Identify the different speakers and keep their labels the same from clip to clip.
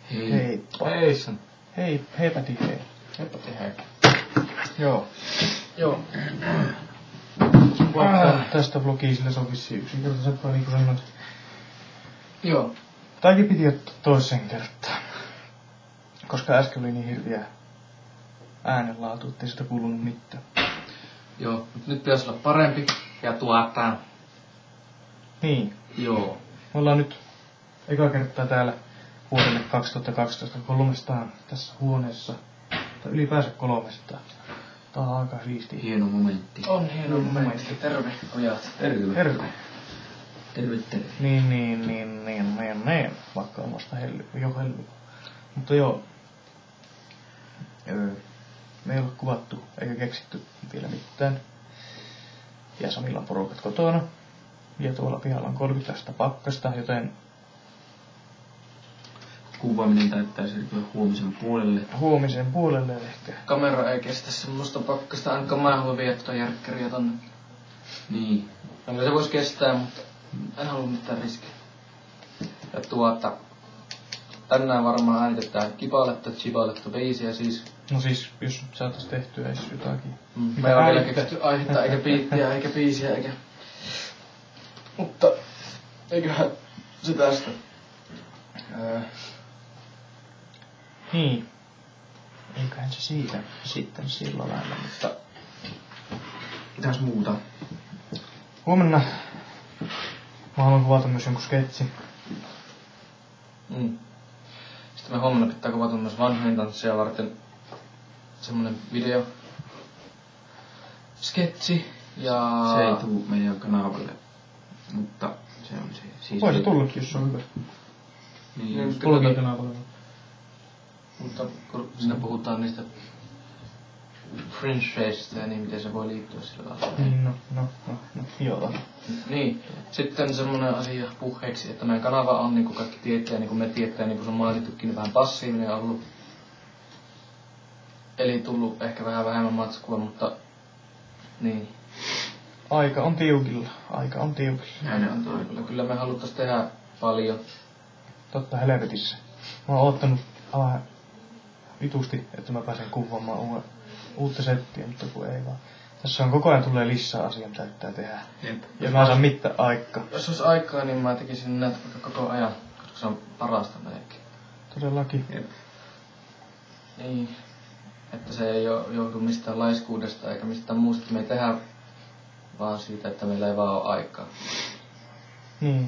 Speaker 1: Hei.
Speaker 2: Heippa.
Speaker 1: Heisan.
Speaker 2: Heipäti hei.
Speaker 1: Heipäti hei.
Speaker 2: Joo. Tästä vlogiisille se on vissiin yksinkertaisempaa niin kuin sanoit.
Speaker 1: Joo.
Speaker 2: Tääkin piti ottaa toisen kertaan. Koska äsken oli niin hirviä äänenlaatu, ettei sitä kuulunut mitään.
Speaker 1: Joo, nyt pitäisi olla parempi. Ja
Speaker 2: Niin.
Speaker 1: Joo.
Speaker 2: Me ollaan nyt eka kertaa täällä vuodelle 2012 300 tässä huoneessa. Tai ylipäänsä 300. Tää on aika siistiä.
Speaker 3: Hieno momentti.
Speaker 1: On hieno momentti. Terve, pojat.
Speaker 3: Terve.
Speaker 2: Terve.
Speaker 3: Terve.
Speaker 2: Niin. Vaikka on vasta helly. Mutta joo. Me ei ole kuvattu eikä keksitty vielä mitään. Ja Samilla on porukat kotona. Ja tuolla pihalla on 30 astetta pakkasta, joten
Speaker 3: Kuvaaminen täyttää siirtyä huomisen puolelle.
Speaker 2: Ehkä.
Speaker 1: Kamera ei kestä semmoista pakkasta, ainakaan mä en halua viettaa järkkäriä tonne.
Speaker 3: Niin.
Speaker 1: No se voisi kestää, mutta en halua mitään riskiä. Ja tänään varmaan äänitetään Chibaletta biisiä siis.
Speaker 2: No siis, jos nyt saatais tehtyä edes jotakin.
Speaker 1: Me ei ole vielä keksitty aihetta, eikä biittiä, eikä biisiä, eikä... Mutta eiköhän se tästä.
Speaker 2: Niin. Eiköhän se siitä sitten sillä lailla, mutta
Speaker 3: Mitäs muuta?
Speaker 2: huomenna mä haluan kuvata myös jonkun sketsin.
Speaker 1: Sitten me huomenna pitää kuvata myös vanhojen tanssia varten semmonen video. Sketsi ja...
Speaker 3: Se ei tuu meidän kanavalle, mutta se on se. Siis
Speaker 2: Voi se tullakin, jos se on hyvä.
Speaker 3: Niin,
Speaker 2: Tullakin kanavalle.
Speaker 1: Mutta kun siinä puhutaan niistä fringe faceista ja niin, miten se voi liittyä sillä lailla.
Speaker 2: No, joo.
Speaker 1: Niin, sitten semmonen asia puheeksi, että meidän kanava on, niin kuin kaikki tietää, niin kuin me tietää, niin kuin se on mainittukin, niin vähän passiivinen ollut. Eli tullut ehkä vähän vähemmän matskua, mutta niin.
Speaker 2: Aika on tiukilla.
Speaker 1: Näin on tiukilla. Kyllä me haluttais tehdä paljon.
Speaker 2: Totta helvetissä. Mä oon oottanut aivan vitusti, että mä pääsen kuvaamaan uutta settiä, mutta kun ei vaan. Tässä on koko ajan tulee lisää asiaa, mitä pitää tehdä.
Speaker 3: Jep.
Speaker 2: Ja mä saan mitään aikaa.
Speaker 1: Jos olisi aikaa, niin mä tekisin näitä koko ajan, koska se on parasta melkein.
Speaker 2: Todellakin.
Speaker 3: Jep.
Speaker 1: Niin, että se ei johdu mistään laiskuudesta eikä mistään muusta, että me ei tehdä vaan siitä, että meillä ei vaan ole aikaa.
Speaker 2: Niin.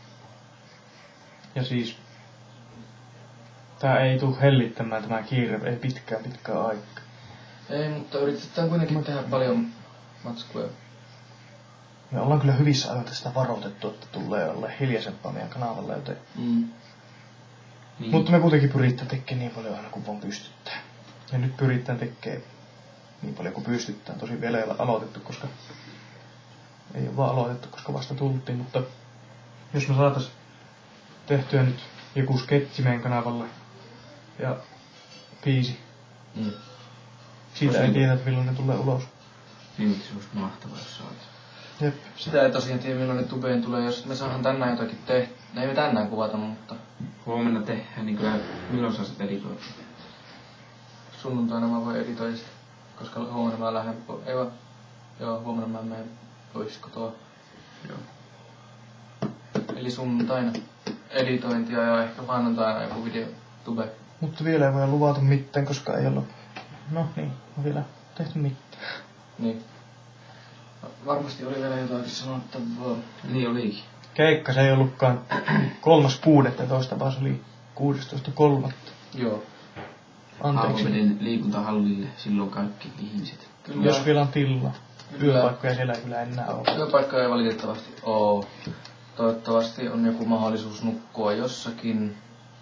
Speaker 2: Ja siis tää ei tuu hellittämään tämä kiire, ei pitkään aikaa.
Speaker 1: Ei, mutta yritetään kuitenkin tehdä paljon matskuja.
Speaker 2: Me ollaan kyllä hyvissä ajoin tästä varoitettu, että tulee olla hiljaisempaa meidän kanavalla, joten...
Speaker 3: Niin.
Speaker 2: Mutta me kuitenkin pyritään tekemään niin paljon aina kuin vaan pystyttää. Ja nyt pyritään tekemään niin paljon kuin pystyttään. Tosin vielä ei ole aloitettu, koska... Ei ole vaan aloitettu, koska vasta tultiin, mutta... Jos me saatais tehtyä nyt joku sketsi meidän kanavalle ja biisi. Siitä ei tiedä, että milloin ne tulee ulos.
Speaker 3: Niin, se olisi mahtavaa, jos saatais.
Speaker 2: Jep.
Speaker 1: Sitä ei tosiaan tiedä, milloin ne tubeen tulee, jos me saadaan tänään jotakin tehdä. Ne ei me tänään kuvata, mutta
Speaker 3: Huomenna tehdään, niin kyllä, milloin sä sit editoit?
Speaker 1: sunnuntaina mä voin editoida sitä. Koska huomenna mä lähden huomenna mä menen pois kotoa.
Speaker 3: Joo.
Speaker 1: Eli sunnuntaina editointia ja ehkä maanantaina joku video tube.
Speaker 2: Mutta vielä ei voi luvata mitään, koska ei ollut... No niin, on vielä tehty mitään.
Speaker 1: Niin. No, varmasti oli vielä jotakin sanottavaa.
Speaker 3: Niin olikin.
Speaker 2: Keikka se ei ollutkaan 3.16, vaan se oli 16.3.
Speaker 1: Joo.
Speaker 2: Anteeksi.
Speaker 3: Haavoveden liikuntahallille silloin kaikki ihmiset.
Speaker 1: Kyllä.
Speaker 2: Jos vielä on tilaa.
Speaker 1: Kyllä.
Speaker 2: Työpaikkoja siellä ei kyllä enää ole.
Speaker 1: Työpaikka ei valitettavasti oo. Toivottavasti on joku mahdollisuus nukkua jossakin.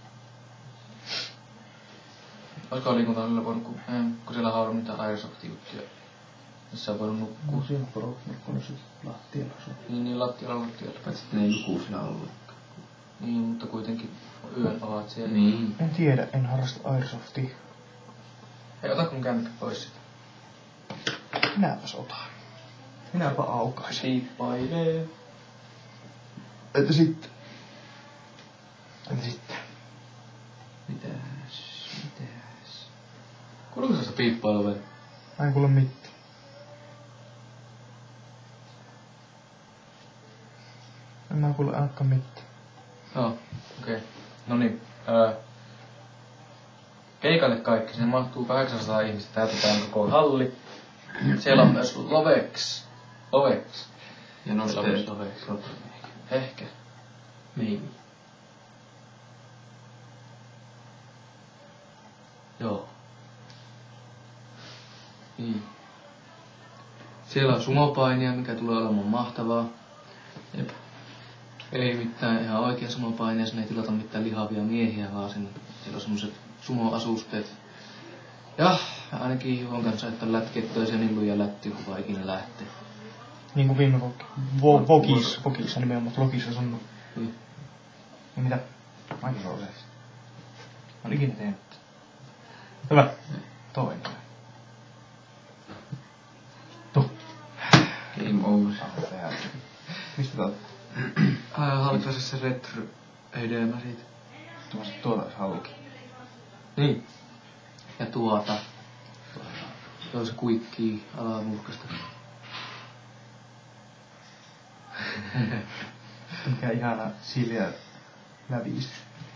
Speaker 1: Olisiko liikuntahallilla voinut, kun siellä on mitään airsoft-juttuja, missä on voinut nukkua.
Speaker 2: Siellä on porot nukkunut sit lattialla.
Speaker 1: Niin lattialla.
Speaker 3: Paitsi että ne ei joku siellä ollut.
Speaker 1: Niin, mutta kuitenkin yön ovat siellä.
Speaker 3: Niin.
Speaker 2: En tiedä, en harrasta airsoftia.
Speaker 1: Hei, ota kun kännykkä pois sitä.
Speaker 2: Minäpäs otan. Minäpä aukaisin.
Speaker 1: Siippailee.
Speaker 2: Entä sitten?
Speaker 3: Mitäs?
Speaker 1: Kuuluuko se piippailu vielä?
Speaker 2: Mä en kuule mitään. En mä kuule ainakaan mitään.
Speaker 1: Joo, okei. No niin. Keikalle kaikki, sinne mahtuu 800 ihmistä, täytetään koko halli. Siellä on myös Lovex.
Speaker 3: Ja nosteet.
Speaker 1: Ehkä.
Speaker 3: Niin.
Speaker 1: Joo. Niin. Siellä on sumopainia, mikä tulee olemaan mahtavaa.
Speaker 3: Jep.
Speaker 1: Ei mitään ihan oikea sumopainia, sinne ei tilata mitään lihavia miehiä, vaan sinne siellä on semmoset sumoasusteet. Ja ainakin Juhon kanssa, että lätkettöisiä nilluja lättyy, kun vaan ikinä lähtee.
Speaker 2: Niin kuin viime Vokissa nimenomaan, Vokissa sanoo.
Speaker 1: Niin.
Speaker 2: No mitä? Mäkin olen se. Mä oon ikinä tehnyt. Hyvä. Toinen. Tuh.
Speaker 3: Game over.
Speaker 2: Mistä tää on?
Speaker 1: Hallitsasessa retro hedelmä siitä.
Speaker 2: Tuota olisi halki.
Speaker 1: Niin. Ja tuota. Joo, se kuikkii alamuhkasta.
Speaker 2: Mikä ihana Silja läviisys.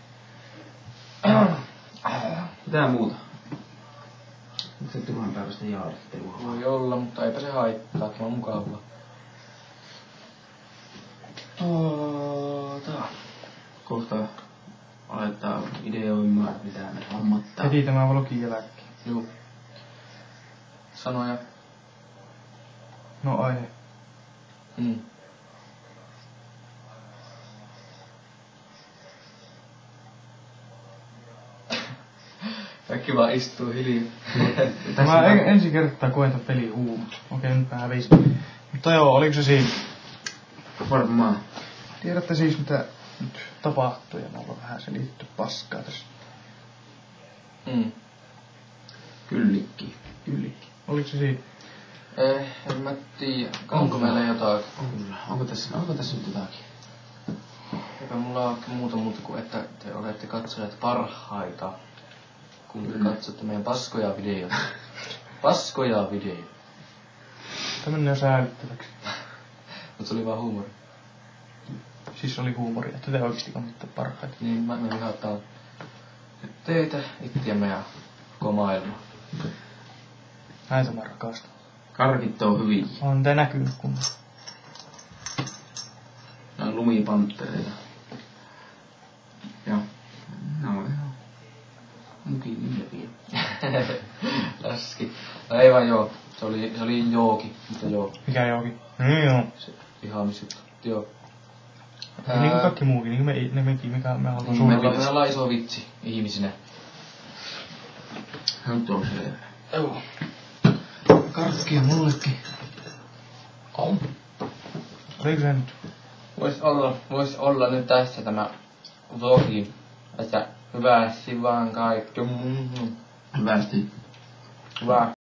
Speaker 3: Mitä muuta? Se 1000 päivästä jaarittelua.
Speaker 1: Voi olla, mutta eipä se haittaa, tämä on mukavaa.
Speaker 3: Kohta aletaan ideoimaan, mitä me hommattaa.
Speaker 2: Heti tämä vlogin jälkeen.
Speaker 1: Juu. Sanoja.
Speaker 2: No aihe.
Speaker 1: Kaikki vaan istuu hiljaa.
Speaker 2: Mä ensi kertaa koen tätä peliä Okei, nyt mä hävisin. Mutta joo, oliko se siinä?
Speaker 3: Varmaan.
Speaker 2: Tiedätte siis mitä nyt tapahtuu ja mulla on vähän selitty paskaa tässä.
Speaker 3: Kyllikki.
Speaker 2: Oliko se siinä?
Speaker 1: En mä tiedä. Onko meillä jotain?
Speaker 3: Onko tässä nyt jotakin?
Speaker 1: Eipä mulla ole muuta kuin, että te olette katsojat parhaita, kun te katsotte meidän paskoja videoita. Paskoja videoita.
Speaker 2: Tämä menee jo säällittäväksi.
Speaker 1: Mut se oli vaan huumori.
Speaker 2: Siis oli huumoria, että te oikeesti kannattaa parhaita.
Speaker 1: Niin, mä vihataan teitä, ittiämme ja koko maailmaa.
Speaker 2: Näitä mä rakastan.
Speaker 3: Karkit on hyviä.
Speaker 2: On tää näkynyt kunnolla.
Speaker 3: Nää on lumipanttereita. Ja nää on ihan mukin
Speaker 1: Läski. No ei vaan joo. Se oli jooki. Mutta joo.
Speaker 2: Mikä johonkin? Niin joo.
Speaker 1: Se ihaamisjuttu. Joo.
Speaker 2: Niin kuin kaikki muukin, niin kuin ne mekin, mikä me halutaan
Speaker 1: Me
Speaker 2: suunnitella.
Speaker 1: ollaan iso vitsi ihmisinä.
Speaker 3: Nyt on se.
Speaker 1: Joo.
Speaker 3: Karkkia mullekin.
Speaker 2: Oliko se nyt?
Speaker 1: Vois olla nyt tässä tämä vlogi. Että hyvästi vaan kaikki.
Speaker 3: Hyvästi.
Speaker 1: Hyvä.